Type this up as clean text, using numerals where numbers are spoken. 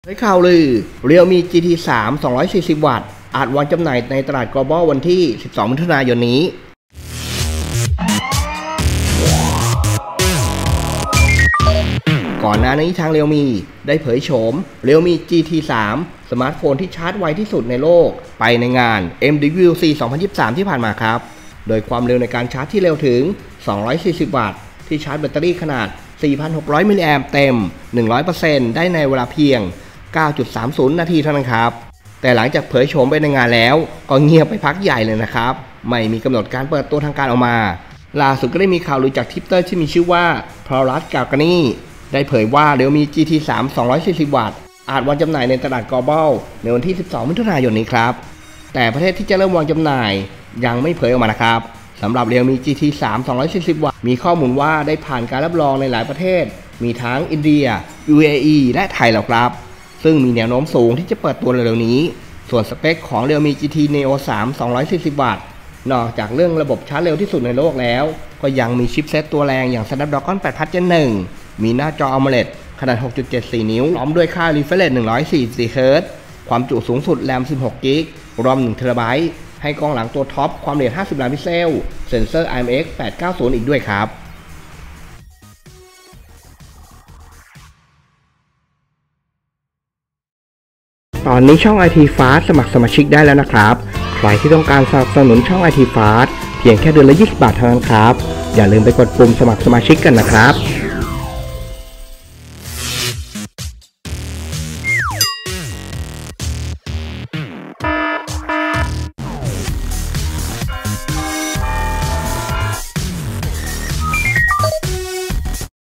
ได้ข่าวลือ Realme GT3 240 วัตต์อาจวางจำหน่ายในตลาด Global วันที่ 12 มิถุนายนนี้ ก่อนหน้านี้ทาง Realme ได้เผยโฉม Realme GT3 สมาร์ทโฟนที่ชาร์จไวที่สุดในโลกไปในงาน MWC 2023 ที่ผ่านมาครับ โดยความเร็วในการชาร์จที่เร็วถึง 240 วัตต์ที่ชาร์จแบตเตอรี่ขนาด 4,600 มิลลิแอมป์เต็ม 100% ได้ในเวลาเพียง 9.30 นาทีเท่านั้นครับแต่หลังจากเผยโฉมไปในงานแล้วก็เงียบไปพักใหญ่เลยนะครับไม่มีกำหนดการเปิดตัวทางการออกมาล่าสุดก็ได้มีข่าวลือจากทวิตเตอร์ที่มีชื่อว่าพารัสกาการนีได้เผยว่า Realme GT3 240 วัตต์อาจวางจำหน่ายในตลาด Global ในวันที่ 12 มิถุนายนนี้ครับแต่ประเทศที่จะเริ่มวางจำหน่ายยังไม่เผยออกมานะครับสำหรับ Realme GT3 240 วัตต์มีข้อมูลว่าได้ผ่านการรับรองในหลายประเทศมีทั้งอินเดีย UAE และไทยแล้วครับซึ่งมีแนวโน้มสูงที่จะเปิดตัวเร็วๆนี้ส่วนสเปคของ Realme GT Neo 3 240 วัตต์นอกจากเรื่องระบบชาร์จเร็วที่สุดในโลกแล้วก็ยังมีชิปเซตตัวแรงอย่าง Snapdragon 8 Gen 1มีหน้าจอ AMOLED ขนาด 6.74 นิ้วพร้อมด้วยค่า refresh rate 144 Hz ความจุสูงสุด RAM 16 GB รอม 1 TB ให้กล้องหลังตัวท็อปความละเอียด 50 ล้านพิกเซลเซ็นเซอร์ IMX 890 อีกด้วยครับตอนนี้ช่อง IT Fast สมัครสมาชิกได้แล้วนะครับใครที่ต้องการสนับสนุนช่อง IT Fast เพียงแค่เดือนละ 20 บาทเท่านั้นครับอย่าลืมไปกดปุ่มสมัครสมาชิกกันนะครับ